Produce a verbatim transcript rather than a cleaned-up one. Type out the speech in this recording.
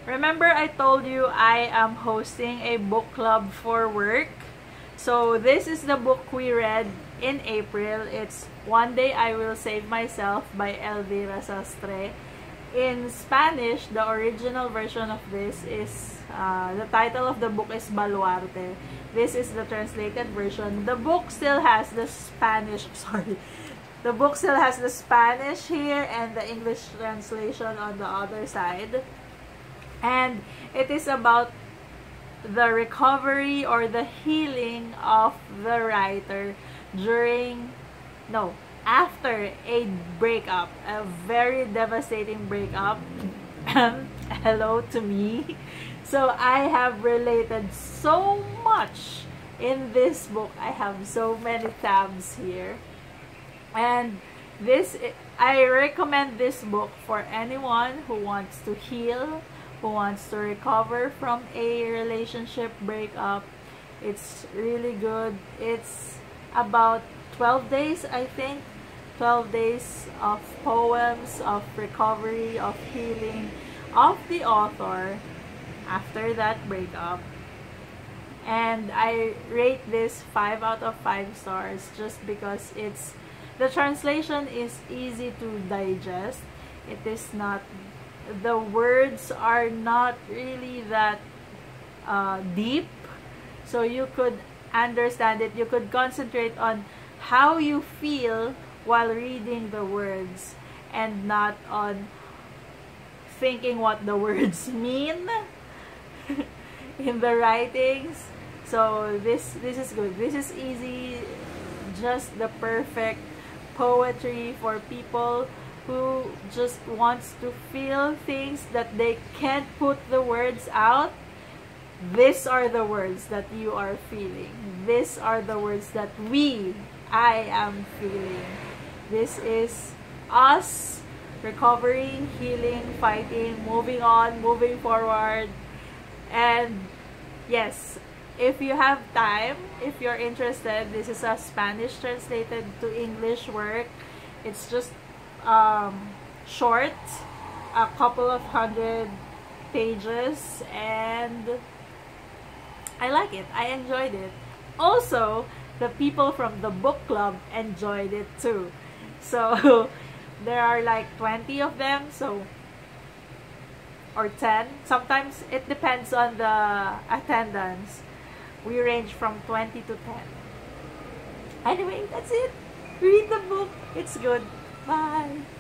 Remember I told you I am hosting a book club for work? So this is the book we read in April. It's One Day I Will Save Myself by Elvira Sastre. In Spanish, the original version of this is, uh, the title of the book is Baluarte. This is the translated version. The book still has the Spanish, sorry, the book still has the Spanish here and the English translation on the other side. And it is about the recovery or the healing of the writer during, no, after a breakup, a very devastating breakup. Hello to me. So I have related so much in this book. I have so many tabs here. And this, I recommend this book for anyone who wants to heal, who wants to recover from a relationship breakup. It's really good. It's about twelve days, I think. twelve days of poems, of recovery, of healing of the author after that breakup. And I rate this five out of five stars just because it's, the translation is easy to digest. It is not, the words are not really that uh, deep, so you could understand it. You could concentrate on how you feel while reading the words and not on thinking what the words mean in the writings. So this this is good. This is easy, just the perfect poetry for people who just wants to feel things that they can't put the words out. These are the words that you are feeling. These are the words that we, I am feeling. This is us recovering, healing, fighting, moving on, moving forward. And yes, if you have time, if you're interested, this is a Spanish translated to English work. It's just um, short, a couple of hundred pages, and I like it. I enjoyed it. Also, the people from the book club enjoyed it too. So there are like twenty of them, so, or ten. Sometimes it depends on the attendance. We range from twenty to ten. Anyway, that's it. Read the book. It's good. Bye.